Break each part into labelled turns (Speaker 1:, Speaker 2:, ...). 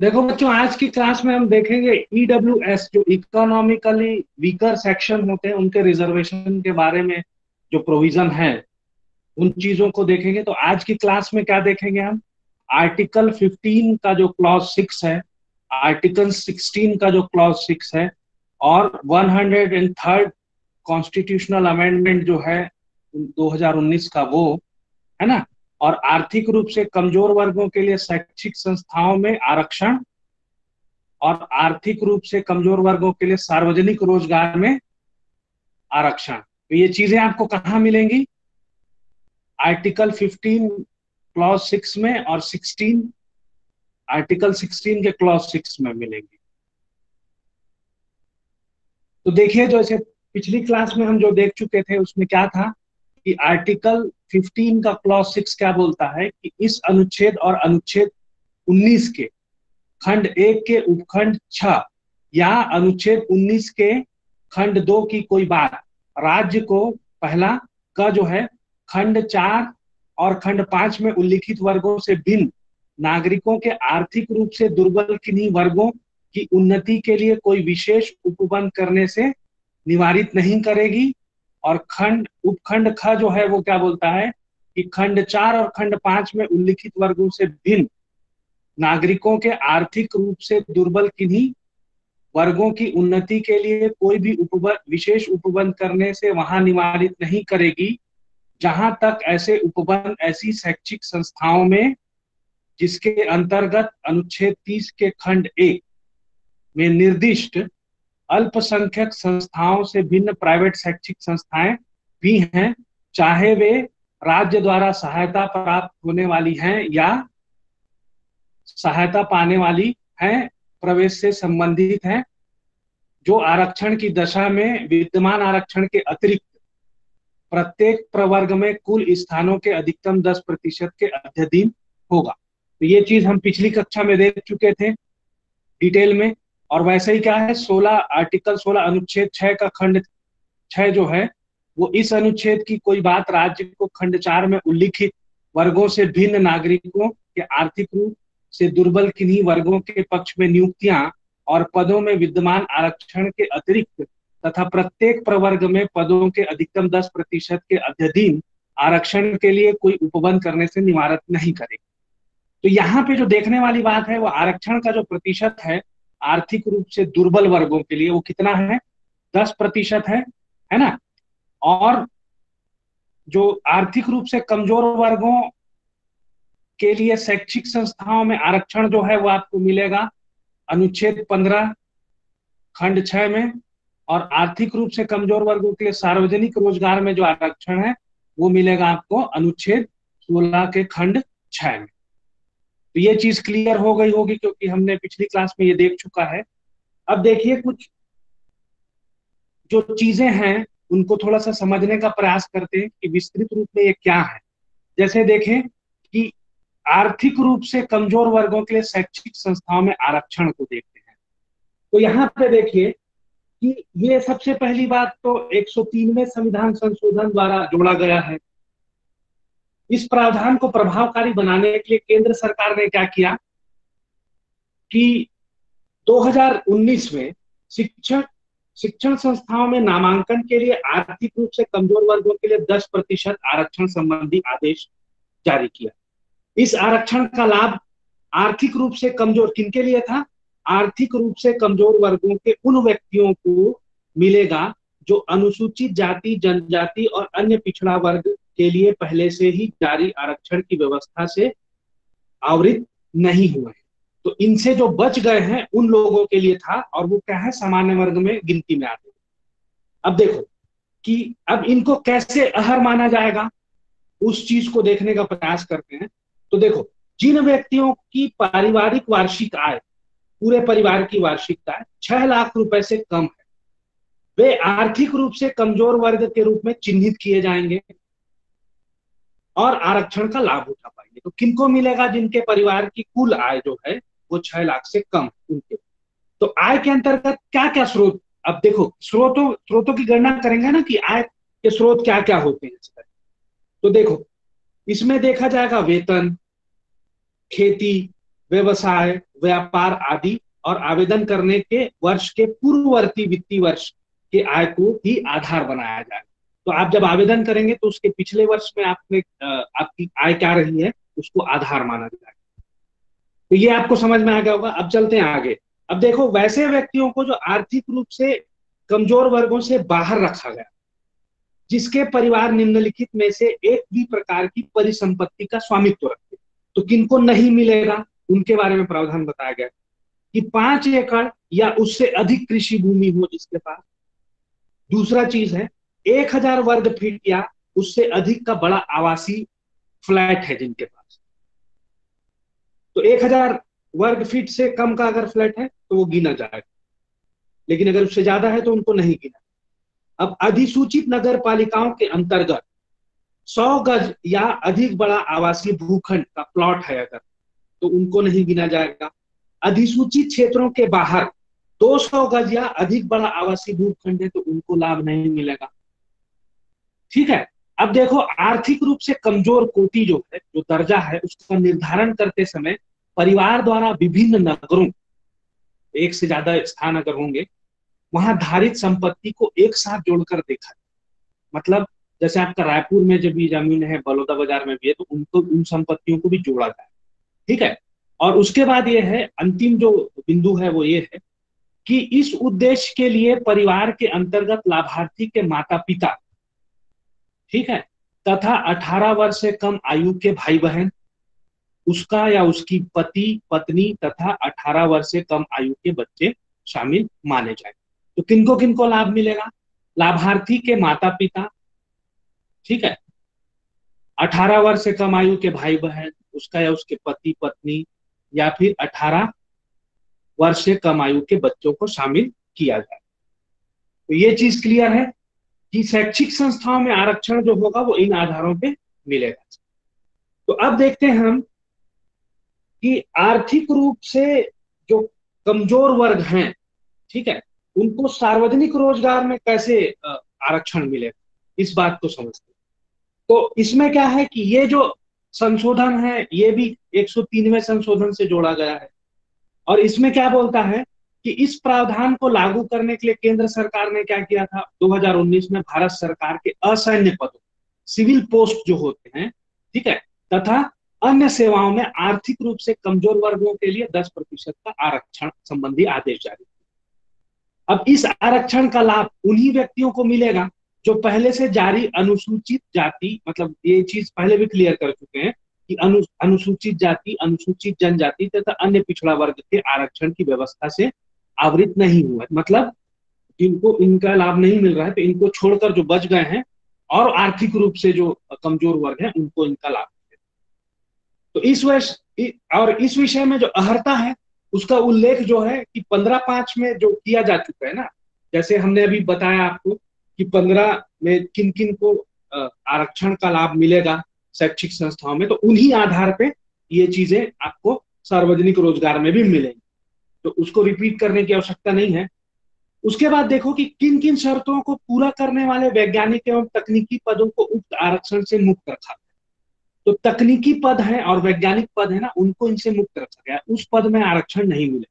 Speaker 1: देखो बच्चों, आज की क्लास में हम देखेंगे ईडब्ल्यूएस, जो इकोनॉमिकली वीकर सेक्शन होते हैं, उनके रिजर्वेशन के बारे में जो प्रोविजन है उन चीजों को देखेंगे। तो आज की क्लास में क्या देखेंगे हम? आर्टिकल 15 का जो क्लॉज 6 है, आर्टिकल 16 का जो क्लॉज 6 है, और 103rd कॉन्स्टिट्यूशनल अमेंडमेंट जो है 2019 का, वो है ना। और आर्थिक रूप से कमजोर वर्गों के लिए शैक्षिक संस्थाओं में आरक्षण, और आर्थिक रूप से कमजोर वर्गों के लिए सार्वजनिक रोजगार में आरक्षण। तो ये चीजें आपको कहाँ मिलेंगी? आर्टिकल 15 क्लॉज 6 में, और 16 आर्टिकल 16 के क्लॉज 6 में मिलेंगी। तो देखिए, जैसे पिछली क्लास में हम जो देख चुके थे उसमें क्या था कि आर्टिकल 15 का क्लॉज 6 क्या बोलता है कि इस अनुच्छेद और अनुच्छेद 19 के खंड 1 के उपखंड 6 या अनुच्छेद 19 के खंड 2 की कोई बात राज्य को पहला का जो है खंड 4 और खंड 5 में उल्लिखित वर्गों से भिन्न नागरिकों के आर्थिक रूप से दुर्बल किन्हीं वर्गों की उन्नति के लिए कोई विशेष उपबंध करने से निवारित नहीं करेगी। और खंड उपखंड ख जो है वो क्या बोलता है कि खंड 4 और खंड 5 में उल्लिखित वर्गों से भिन्न नागरिकों के आर्थिक रूप से दुर्बल किन्हीं वर्गों की उन्नति के लिए कोई भी उपबंध विशेष उपबंध करने से वहां निवारित नहीं करेगी, जहां तक ऐसे उपबंध ऐसी शैक्षिक संस्थाओं में जिसके अंतर्गत अनुच्छेद 30 के खंड 1 में निर्दिष्ट अल्पसंख्यक संस्थाओं से भिन्न प्राइवेट शैक्षिक संस्थाएं भी हैं, चाहे वे राज्य द्वारा सहायता प्राप्त होने वाली हैं या सहायता पाने वाली हैं, प्रवेश से संबंधित हैं, जो आरक्षण की दशा में विद्यमान आरक्षण के अतिरिक्त प्रत्येक प्रवर्ग में कुल स्थानों के अधिकतम 10% के अध्ययन होगा। तो ये चीज हम पिछली कक्षा में देख चुके थे डिटेल में। और वैसे ही क्या है, 16 आर्टिकल 16 अनुच्छेद 6 का खंड 6 जो है वो इस अनुच्छेद की कोई बात राज्य को खंड 4 में उल्लिखित वर्गों से भिन्न नागरिकों के आर्थिक रूप से दुर्बल किन्हीं वर्गों के पक्ष में नियुक्तियां और पदों में विद्यमान आरक्षण के अतिरिक्त तथा प्रत्येक प्रवर्ग में पदों के अधिकतम 10% के अध्ययन आरक्षण के लिए कोई उपबंध करने से निवारित नहीं करेगी। तो यहाँ पे जो देखने वाली बात है वो आरक्षण का जो प्रतिशत है आर्थिक रूप से दुर्बल वर्गों के लिए वो कितना है? 10% है ना। और जो आर्थिक रूप से कमजोर वर्गों के लिए शैक्षिक संस्थाओं में आरक्षण जो है वो आपको मिलेगा अनुच्छेद 15 खंड 6 में, और आर्थिक रूप से कमजोर वर्गों के लिए सार्वजनिक रोजगार में जो आरक्षण है वो मिलेगा आपको अनुच्छेद 16 के खंड 6 में। तो ये चीज क्लियर हो गई होगी क्योंकि हमने पिछली क्लास में ये देख चुका है। अब देखिए, कुछ जो चीजें हैं उनको थोड़ा सा समझने का प्रयास करते हैं कि विस्तृत रूप में ये क्या है। जैसे देखें कि आर्थिक रूप से कमजोर वर्गों के लिए शैक्षिक संस्थाओं में आरक्षण को देखते हैं। तो यहाँ पे देखिए कि ये सबसे पहली बात तो 103वें संविधान संशोधन द्वारा जोड़ा गया है। इस प्रावधान को प्रभावकारी बनाने के लिए केंद्र सरकार ने क्या किया कि 2019 में शिक्षण संस्थाओं में नामांकन के लिए आर्थिक रूप से कमजोर वर्गों के लिए 10% आरक्षण संबंधी आदेश जारी किया। इस आरक्षण का लाभ आर्थिक रूप से कमजोर किनके लिए था? आर्थिक रूप से कमजोर वर्गों के उन व्यक्तियों को मिलेगा जो अनुसूचित जाति, जनजाति और अन्य पिछड़ा वर्ग के लिए पहले से ही जारी आरक्षण की व्यवस्था से आवृत नहीं हुए हैं। तो इनसे जो बच गए हैं उन लोगों के लिए था, और वो क्या है, सामान्य वर्ग में गिनती में आते हैं। अब देखो कि अब इनको कैसे अहर माना जाएगा, उस चीज को देखने का प्रयास करते हैं। तो देखो, जिन व्यक्तियों की पारिवारिक वार्षिक आय, पूरे परिवार की वार्षिक आय 6 लाख रुपए से कम है, वे आर्थिक रूप से कमजोर वर्ग के रूप में चिन्हित किए जाएंगे और आरक्षण का लाभ उठा पाएंगे। तो किनको मिलेगा? जिनके परिवार की कुल आय जो है वो 6 लाख से कम है उनके। तो आय के अंतर्गत क्या क्या स्रोत, अब देखो स्रोतों की गणना करेंगे ना कि आय के स्रोत क्या क्या होते हैं। तो देखो, इसमें देखा जाएगा वेतन, खेती, व्यवसाय, व्यापार आदि और आवेदन करने के वर्ष के पूर्ववर्ती वित्तीय वर्ष के आय को ही आधार बनाया जाए। तो आप जब आवेदन करेंगे तो उसके पिछले वर्ष में आपने आपकी आय क्या रही है उसको आधार माना जाएगा। तो ये आपको समझ में आ गया होगा। अब चलते हैं आगे। अब देखो, वैसे व्यक्तियों को जो आर्थिक रूप से कमजोर वर्गों से बाहर रखा गया, जिसके परिवार निम्नलिखित में से एक भी प्रकार की परिसंपत्ति का स्वामित्व रखते, तो किनको नहीं मिलेगा उनके बारे में प्रावधान बताया गया कि 5 एकड़ या उससे अधिक कृषि भूमि हो जिसके पास। दूसरा चीज है 1000 वर्ग फीट या उससे अधिक का बड़ा आवासीय फ्लैट है जिनके पास। तो 1000 वर्ग फीट से कम का अगर फ्लैट है तो वो गिना जाएगा, लेकिन अगर उससे ज्यादा है तो उनको नहीं गिना। अब अधिसूचित नगर पालिकाओं के अंतर्गत 100 गज या अधिक बड़ा आवासीय भूखंड का प्लॉट है अगर, तो उनको नहीं गिना जाएगा। अधिसूचित क्षेत्रों के बाहर 200 गज या अधिक बड़ा आवासीय भूखंड है तो उनको लाभ नहीं मिलेगा। ठीक है। अब देखो, आर्थिक रूप से कमजोर कोटि जो है, जो दर्जा है, उसका निर्धारण करते समय परिवार द्वारा विभिन्न नगरों, एक से ज्यादा स्थान अगर होंगे, वहां धारित संपत्ति को एक साथ जोड़कर देखा। मतलब जैसे आपका रायपुर में जब भी जमीन है, बलौदा बाजार में भी है, तो उनको उन संपत्तियों को भी जोड़ा जाए। ठीक है। और उसके बाद ये है, अंतिम जो बिंदु है वो ये है कि इस उद्देश्य के लिए परिवार के अंतर्गत लाभार्थी के माता पिता, ठीक है, तथा 18 वर्ष से कम आयु के भाई बहन, उसका या उसकी पति पत्नी तथा 18 वर्ष से कम आयु के बच्चे शामिल माने जाए। तो किनको किनको लाभ मिलेगा? लाभार्थी के माता पिता, ठीक है, 18 वर्ष से कम आयु के भाई बहन, उसका या उसके पति पत्नी, या फिर 18 वर्ष से कम आयु के बच्चों को शामिल किया जाए। तो ये चीज क्लियर है कि शैक्षिक संस्थाओं में आरक्षण जो होगा वो इन आधारों पे मिलेगा। तो अब देखते हैं हम कि आर्थिक रूप से जो कमजोर वर्ग हैं, ठीक है, उनको सार्वजनिक रोजगार में कैसे आरक्षण मिलेगा, इस बात को समझते हैं। तो इसमें क्या है कि ये जो संशोधन है ये भी 103वें संशोधन से जोड़ा गया है, और इसमें क्या बोलता है कि इस प्रावधान को लागू करने के लिए केंद्र सरकार ने क्या किया था, 2019 में भारत सरकार के असैन्य पदों, सिविल पोस्ट जो होते हैं, ठीक है, तथा अन्य सेवाओं में आर्थिक रूप से कमजोर वर्गों के लिए 10% का आरक्षण संबंधी आदेश जारी किया। अब इस आरक्षण का लाभ उन्हीं व्यक्तियों को मिलेगा जो पहले से जारी अनुसूचित जाति, मतलब ये चीज पहले भी क्लियर कर चुके हैं कि अनुसूचित जाति, अनुसूचित जनजाति तथा अन्य पिछड़ा वर्ग के आरक्षण की व्यवस्था से आवृत नहीं हुआ। मतलब जिनको इनका लाभ नहीं मिल रहा है, तो इनको छोड़कर जो बच गए हैं और आर्थिक रूप से जो कमजोर वर्ग है उनको इनका लाभ मिलेगा। तो इस विषय में जो अहर्ता है उसका उल्लेख जो है कि 15/5 में जो किया जा चुका है ना, जैसे हमने अभी बताया आपको कि 15 में किन किन को आरक्षण का लाभ मिलेगा शैक्षिक संस्थाओं में, तो उन्हीं आधार पे ये चीजें आपको सार्वजनिक रोजगार में भी मिलेंगी। तो उसको रिपीट करने की आवश्यकता नहीं है। उसके बाद देखो कि किन किन शर्तों को पूरा करने वाले वैज्ञानिक एवं तकनीकी पदों को उक्त आरक्षण से मुक्त रखा। तो तकनीकी पद है और वैज्ञानिक पद है ना, उनको इनसे मुक्त रखा गया, उस पद में आरक्षण नहीं मिले।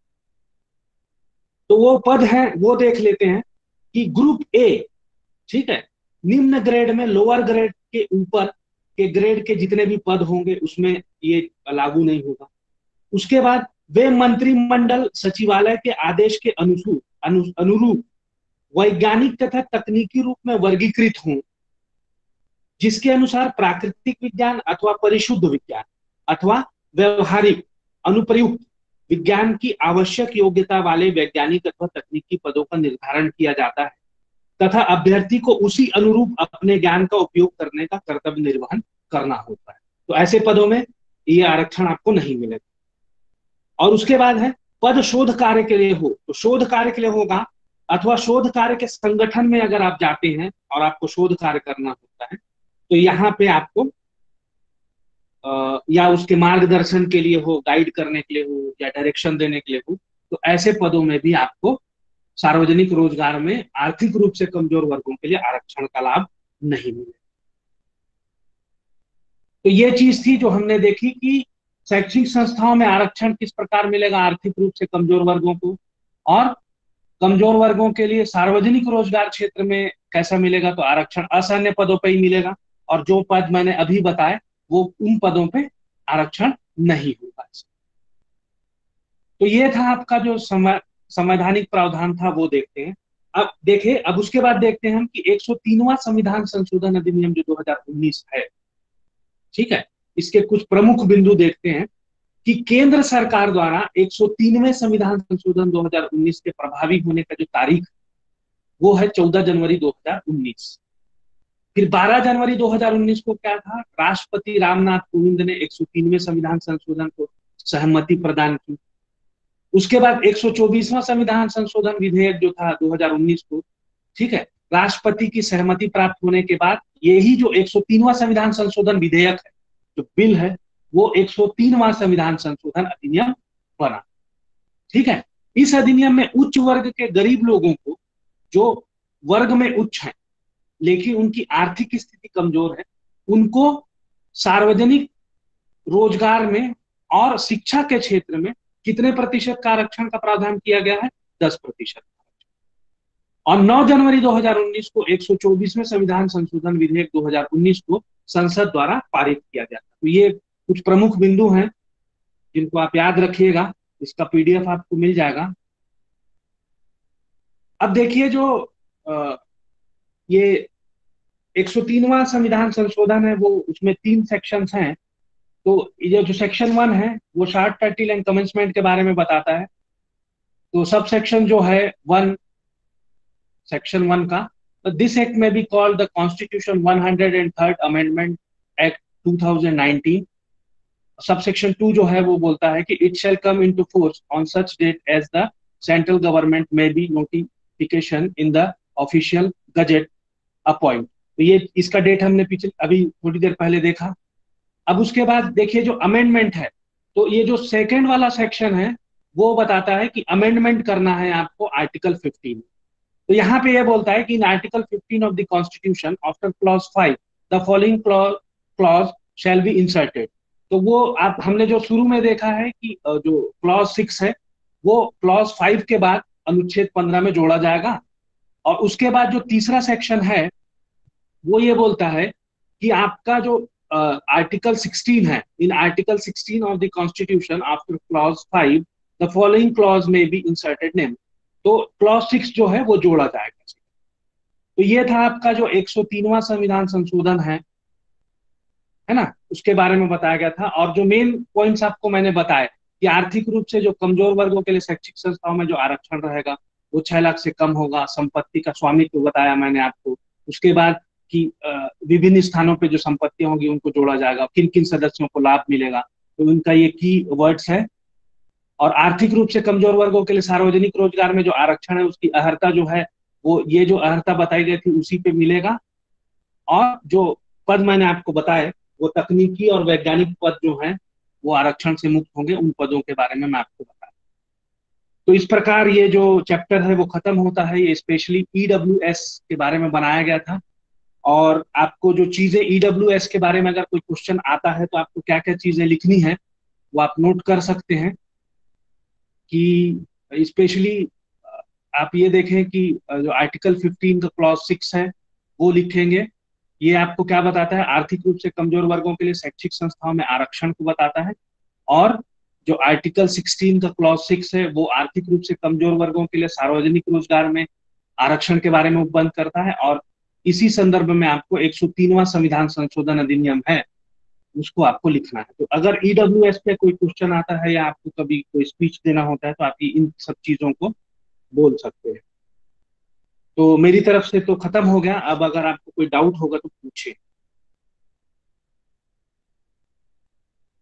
Speaker 1: तो वो पद है वो देख लेते हैं कि ग्रुप ए, ठीक है, निम्न ग्रेड में लोअर ग्रेड के ऊपर के ग्रेड के जितने भी पद होंगे उसमें ये लागू नहीं होगा। उसके बाद वे मंत्रिमंडल सचिवालय के आदेश के अनुरूप वैज्ञानिक तथा तकनीकी रूप में वर्गीकृत हों, जिसके अनुसार प्राकृतिक विज्ञान अथवा परिशुद्ध विज्ञान अथवा व्यवहारिक अनुप्रयुक्त विज्ञान की आवश्यक योग्यता वाले वैज्ञानिक अथवा तकनीकी पदों का निर्धारण किया जाता है तथा अभ्यर्थी को उसी अनुरूप अपने ज्ञान का उपयोग करने का कर्तव्य निर्वहन करना होता है। तो ऐसे पदों में ये आरक्षण आपको नहीं मिलेगा। और उसके बाद है पद शोध कार्य के लिए हो, तो शोध कार्य के लिए होगा, अथवा शोध कार्य के संगठन में अगर आप जाते हैं और आपको शोध कार्य करना होता है तो यहाँ पे आपको या उसके मार्गदर्शन के लिए हो, गाइड करने के लिए हो, या डायरेक्शन देने के लिए हो, तो ऐसे पदों में भी आपको सार्वजनिक रोजगार में आर्थिक रूप से कमजोर वर्गों के लिए आरक्षण का लाभ नहीं मिले। तो ये चीज थी जो हमने देखी कि शैक्षिक संस्थाओं में आरक्षण किस प्रकार मिलेगा आर्थिक रूप से कमजोर वर्गों को, और कमजोर वर्गों के लिए सार्वजनिक रोजगार क्षेत्र में कैसा मिलेगा, तो आरक्षण असैन्य पदों पर ही मिलेगा, और जो पद मैंने अभी बताए वो उन पदों पे आरक्षण नहीं होगा। तो ये था आपका जो संवैधानिक प्रावधान था, वो देखते हैं। अब देखिए, अब उसके बाद देखते हैं हम कि 103वां संविधान संशोधन अधिनियम जो 2019 है, ठीक है, इसके कुछ प्रमुख बिंदु देखते हैं कि केंद्र सरकार द्वारा 103वें संविधान संशोधन 2019 के प्रभावी होने का जो तारीख वो है 14 जनवरी 2019। फिर 12 जनवरी 2019 को क्या था, राष्ट्रपति रामनाथ कोविंद ने 103वें संविधान संशोधन को सहमति प्रदान की। उसके बाद 124वां संविधान संशोधन विधेयक जो था 2019 को, ठीक है, राष्ट्रपति की सहमति प्राप्त होने के बाद यही जो 103वां संविधान संशोधन विधेयक है, जो बिल है, वो 103वां संविधान संशोधन अधिनियम बना। ठीक है, इस अधिनियम में उच्च वर्ग के गरीब लोगों को, जो वर्ग में उच्च हैं लेकिन उनकी आर्थिक स्थिति कमजोर है, उनको सार्वजनिक रोजगार में और शिक्षा के क्षेत्र में कितने प्रतिशत का आरक्षण का प्रावधान किया गया है, 10%। और 9 जनवरी 2019 को 124वें संविधान संशोधन विधेयक 2019 को संसद द्वारा पारित किया गया था। तो ये कुछ प्रमुख बिंदु हैं जिनको आप याद रखिएगा, इसका पीडीएफ आपको मिल जाएगा। अब देखिए, जो ये 103वां संविधान संशोधन है, वो उसमें 3 सेक्शंस हैं। तो ये जो सेक्शन 1 है वो शॉर्ट टाइटल एंड कमेंसमेंट के बारे में बताता है। तो सब सेक्शन जो है 1, सेक्शन 1 का, this act may be called the constitution 103rd amendment act 2019। Subsection 2 जो है वो बोलता है कि it shall come into force on such date as the central government may by notification in the official gazette appoint. तो ये इसका date हमने पीछे अभी थोड़ी देर पहले देखा। अब उसके बाद देखिए जो अमेंडमेंट है, तो ये जो सेकंड वाला सेक्शन है वो बताता है कि अमेंडमेंट करना है आपको आर्टिकल 15। तो यहाँ पे ये बोलता है कि in article 15 of the constitution after clause 5 the following clause shall be inserted. तो वो आप हमने जो शुरू में देखा है कि जो क्लॉज 6 है वो क्लॉज 5 के बाद अनुच्छेद 15 में जोड़ा जाएगा। और उसके बाद जो तीसरा सेक्शन है वो ये बोलता है कि आपका जो आर्टिकल 16 है, in article 16 of the constitution after clause 5 the following clause may be inserted namely. तो क्लॉज 6 जो है वो जोड़ा जाएगा। तो ये था आपका जो 103वां संविधान संशोधन है ना, उसके बारे में बताया गया था। और जो मेन पॉइंट्स आपको मैंने बताए कि आर्थिक रूप से जो कमजोर वर्गों के लिए शैक्षिक संस्थाओं में जो आरक्षण रहेगा वो 6 लाख से कम होगा। संपत्ति का स्वामित्व बताया मैंने आपको। उसके बाद कि विभिन्न स्थानों पे जो संपत्तियां होंगी उनको जोड़ा जाएगा, किन किन सदस्यों को लाभ मिलेगा, तो उनका ये की वर्ड्स है। और आर्थिक रूप से कमजोर वर्गों के लिए सार्वजनिक रोजगार में जो आरक्षण है उसकी अर्हता जो है वो ये जो अर्हता बताई गई थी उसी पे मिलेगा। और जो पद मैंने आपको बताए वो तकनीकी और वैज्ञानिक पद जो हैं वो आरक्षण से मुक्त होंगे। उन पदों के बारे में मैं आपको बताया। तो इस प्रकार ये जो चैप्टर है वो खत्म होता है। ये स्पेशली ईडब्ल्यूएस के बारे में बनाया गया था। और आपको जो चीजें ईडब्ल्यूएस के बारे में अगर कोई क्वेश्चन आता है तो आपको क्या क्या चीजें लिखनी है वो आप नोट कर सकते हैं। कि स्पेशली आप ये देखें कि जो आर्टिकल 15 का क्लॉज 6 है वो लिखेंगे। ये आपको क्या बताता है, आर्थिक रूप से कमजोर वर्गों के लिए शैक्षिक संस्थाओं में आरक्षण को बताता है। और जो आर्टिकल 16 का क्लॉज 6 है वो आर्थिक रूप से कमजोर वर्गों के लिए सार्वजनिक रोजगार में आरक्षण के बारे में उपबंध करता है। और इसी संदर्भ में आपको 103वां संविधान संशोधन अधिनियम है उसको आपको लिखना है। तो अगर ईडब्ल्यूएस पे कोई क्वेश्चन आता है या आपको कभी कोई स्पीच देना होता है तो आप इन सब चीजों को बोल सकते हैं। तो मेरी तरफ से तो खत्म हो गया। अब अगर आपको कोई डाउट होगा तो पूछिए।